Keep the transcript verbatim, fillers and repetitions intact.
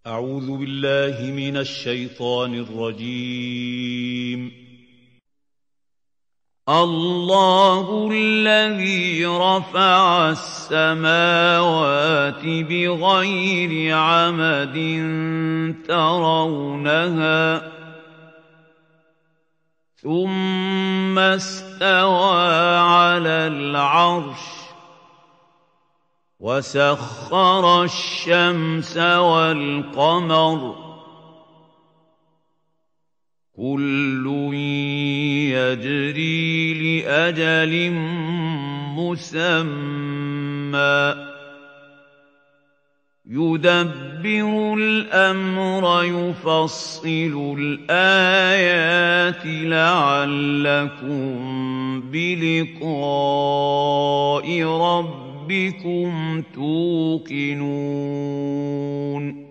أعوذ بالله من الشيطان الرجيم. الله الذي رفع السماوات بغير عمد ترونها ثم استوى على العرش وسخر الشمس والقمر كل يجري لأجل مسمى يدبر الأمر يفصل الآيات لعلكم بلقاء ربكم توقنون